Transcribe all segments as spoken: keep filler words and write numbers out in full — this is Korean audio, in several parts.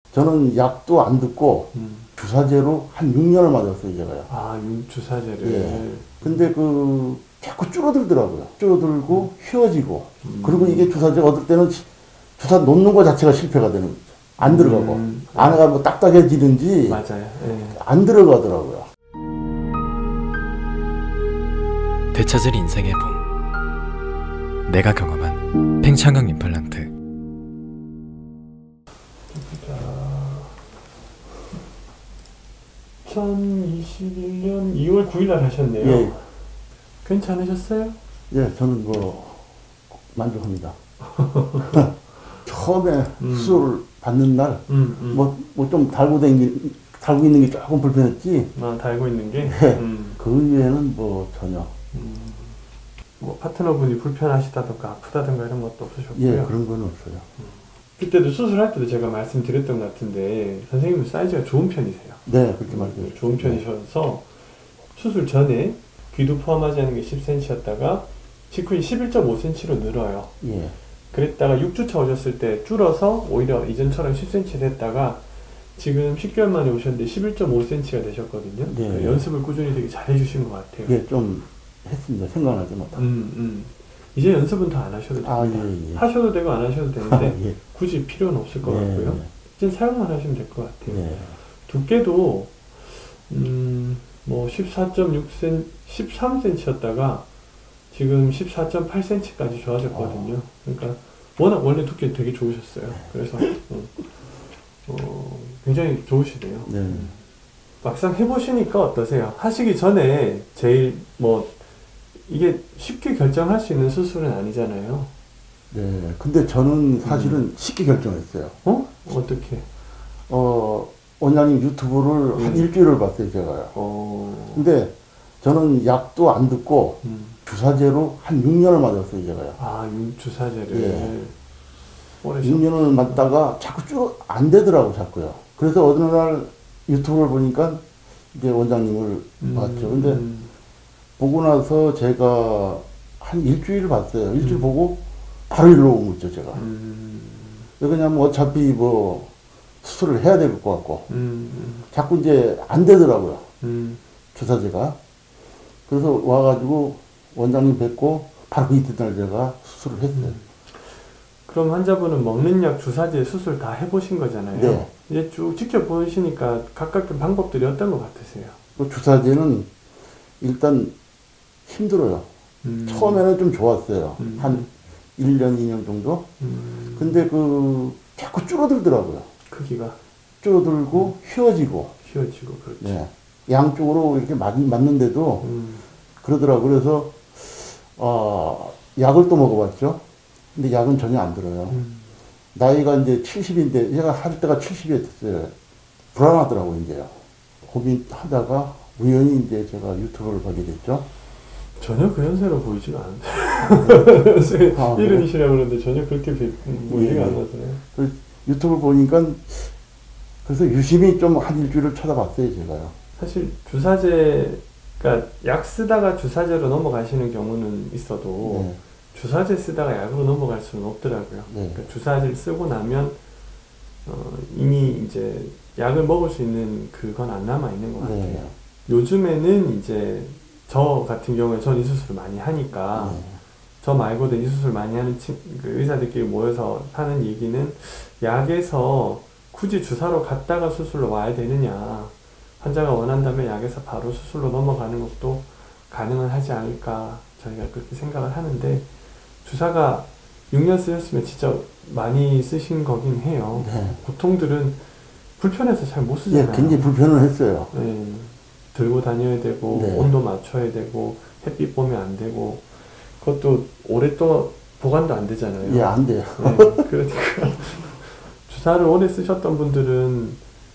저는 약도 안 듣고 음. 주사제로 한 육 년을 맞았어요, 제가요. 아, 주사제를. 예. 근데 그 자꾸 줄어들더라고요. 줄어들고 휘어지고. 음. 그리고 이게 주사제가 어떨 때는 주사 놓는 거 자체가 실패가 되는 거죠. 안 들어가고. 음. 안에가 뭐 딱딱해지든지 맞아요. 예. 안 들어가더라고요. 되찾을 인생의 봄. 내가 경험한 팽창강 임플란트. 이천이십일 년 이월 구일 날 하셨네요. 예. 괜찮으셨어요? 예, 저는 뭐 만족합니다. 처음에 음. 수술을 받는 날, 음, 음. 뭐, 뭐 좀 달고 댕기, 달고 있는 게 조금 불편했지. 아, 달고 있는 게? 네. 음. 그 이외에는 뭐 전혀. 음. 뭐 파트너분이 불편하시다던가 아프다던가 이런 것도 없으셨고요? 예, 그런 건 없어요. 음. 그때도 수술할 때도 제가 말씀드렸던 것 같은데 선생님은 사이즈가 좋은 편이세요. 네, 그렇게 말씀드렸어요. 좋은 편이셔서 수술 전에 귀도 포함하지 않은 게 십 센티미터였다가 직후에 십일 점 오 센티미터로 늘어요. 예. 그랬다가 육 주차 오셨을 때 줄어서 오히려 이전처럼 십 센티미터 됐다가 지금 십 개월 만에 오셨는데 십일 점 오 센티미터가 되셨거든요. 네. 연습을 꾸준히 되게 잘 해주신 것 같아요. 예, 좀 했습니다. 생각나지 못하고. 음, 음. 이제 연습은 더 안 하셔도 됩니다. 아, 예, 예. 하셔도 되고 안 하셔도 되는데 아, 예. 굳이 필요는 없을 것 예, 같고요. 예. 이제 사용만 하시면 될 것 같아요. 예. 두께도 음, 뭐 십사 점 육 센티미터, 십삼 센티미터였다가 지금 십사 점 팔 센티미터까지 좋아졌거든요. 어. 그러니까 워낙 원래 두께 되게 좋으셨어요. 그래서 음, 어, 굉장히 좋으시네요. 네. 막상 해보시니까 어떠세요? 하시기 전에 제일 뭐 이게 쉽게 결정할 수 있는 수술은 아니잖아요. 네. 근데 저는 사실은 음. 쉽게 결정했어요. 어? 어떻게? 어, 원장님 유튜브를 음. 한 일주일을 봤어요, 제가요. 어. 근데 저는 약도 안 듣고 음. 주사제로 한 육 년을 맞았어요, 제가요. 아, 주사제를. 예. 오래 육 년을 맞다가 자꾸 쭉 안 되더라고, 자꾸요. 그래서 어느 날 유튜브를 보니까 이제 원장님을 음. 봤죠. 근데 음. 보고 나서 제가 한 일주일 봤어요. 일주일 음. 보고 바로 일로 온 거죠, 제가. 음. 왜냐면 어차피 뭐 수술을 해야 될 것 같고 음. 자꾸 이제 안 되더라고요, 음. 주사제가. 그래서 와가지고 원장님 뵙고 바로 그 이튿날 제가 수술을 했어요. 음. 그럼 환자분은 먹는 약, 주사제, 수술 다 해보신 거잖아요. 네. 이제 쭉 지켜보시니까 각각 방법들이 어떤 것 같으세요? 그 주사제는 일단 힘들어요. 음. 처음에는 좀 좋았어요. 음. 한 일 년, 이 년 정도? 음. 근데 그 자꾸 줄어들더라고요. 크기가 줄어들고 휘어지고. 휘어지고 그렇죠. 네. 양쪽으로 이렇게 맞, 맞는데도 음. 그러더라고요. 그래서 어, 약을 또 먹어봤죠. 근데 약은 전혀 안 들어요. 음. 나이가 이제 칠십인데 제가 할 때가 칠십이 됐어요. 불안하더라고요, 이제요. 고민하다가 우연히 이제 제가 유튜브를 보게 됐죠. 전혀 그 연세로 보이지가 않은데. 아, 이른이시라고 그러는데 전혀 그렇게 보이지가 예. 않아서요. 그 유튜브 보니까 그래서 유심히 좀 한 일주일을 쳐다봤어요, 제가요. 사실 주사제가 약 쓰다가 주사제로 넘어가시는 경우는 있어도 네. 주사제 쓰다가 약으로 넘어갈 수는 없더라고요. 네. 그러니까 주사제를 쓰고 나면 어, 이미 이제 약을 먹을 수 있는 그건 안 남아 있는 것 같아요. 네. 요즘에는 이제 저 같은 경우에 전 이 수술을 많이 하니까 네. 저 말고도 이 수술 많이 하는 친, 그 의사들끼리 모여서 하는 얘기는 약에서 굳이 주사로 갔다가 수술로 와야 되느냐, 환자가 원한다면 약에서 바로 수술로 넘어가는 것도 가능은 하지 않을까 저희가 그렇게 생각을 하는데, 주사가 육 년 쓰셨으면 진짜 많이 쓰신 거긴 해요. 네. 보통들은 불편해서 잘 못 예, 쓰잖아요. 굉장히 불편을 했어요. 네. 들고 다녀야 되고 네. 온도 맞춰야 되고 햇빛 보면 안 되고 그것도 오랫동안 보관도 안 되잖아요. 예, 안 돼요. 네. 그러니까 주사를 오래 쓰셨던 분들은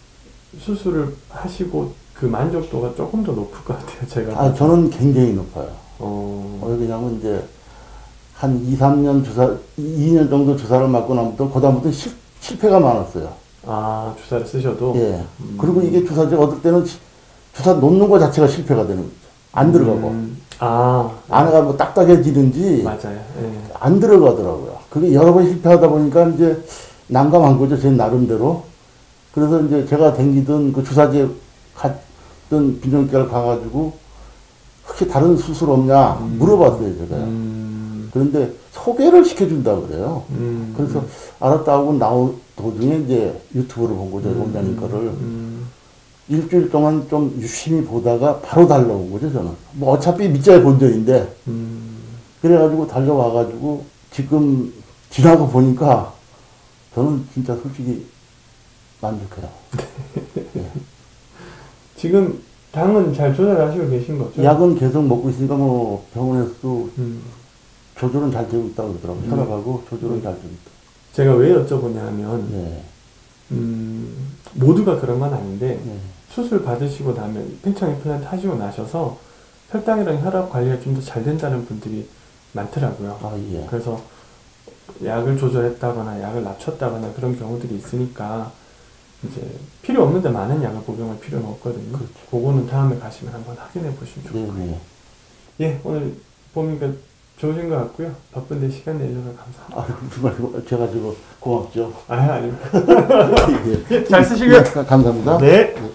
수술을 하시고 그 만족도가 조금 더 높을 것 같아요. 제가. 아, 저는 굉장히 높아요. 어... 어, 왜냐면 이제 한 이, 삼 년 주사, 이 년 정도 주사를 맞고 나부터 그다음부터 실, 실패가 많았어요. 아, 주사를 쓰셔도? 예. 음... 그리고 이게 주사제가 어떨 때는 주사 놓는 거 자체가 실패가 되는 거죠. 안 들어가고. 음... 아. 안에가 뭐 딱딱해지든지. 맞아요. 예. 안 들어가더라고요. 그게 여러 번 실패하다 보니까 이제 난감한 거죠, 제 나름대로. 그래서 이제 제가 댕기던 그 주사제 갔던 비뇨기과를 가가지고 혹시 다른 수술 없냐 음. 물어봤어요, 제가. 음. 그런데 소개를 시켜준다 그래요. 음. 그래서 알았다 하고 나오 도중에 이제 유튜브를 본 거죠, 원장님 거를. 음. 일주일 동안 좀 유심히 보다가 바로 달려온 거죠, 저는. 뭐 어차피 밑자에 본전인데. 음. 그래가지고 달려와가지고 지금 지나고 보니까 저는 진짜 솔직히 만족해요. 예. 지금 당은 잘 조절하시고 계신 거죠? 약은 계속 먹고 있으니까 뭐 병원에서도 음. 조절은 잘 되고 있다고 그러더라고요. 음. 찾아가고 조절은 음. 잘 되고 있다. 제가 왜 여쭤보냐면 네. 음, 모두가 그런 건 아닌데 네. 수술 받으시고 나면 팽창 임플란트 하시고 나셔서 혈당이랑 혈압 관리가 좀 더 잘 된다는 분들이 많더라고요. 아, 예. 그래서 약을 조절했다거나 약을 낮췄다거나 그런 경우들이 있으니까 이제 필요 없는데 많은 약을 복용할 필요는 없거든요. 그렇죠. 그거는 다음에 가시면 한번 확인해 보시면 좋을 네, 거예요. 네. 예, 오늘 보니까 좋으신 것 같고요. 바쁜데 시간 내주셔서 감사합니다. 아, 정말 제가 지금 고맙죠. 아, 아닙니다. 예. 잘 쓰시고요. 네, 감사합니다. 네.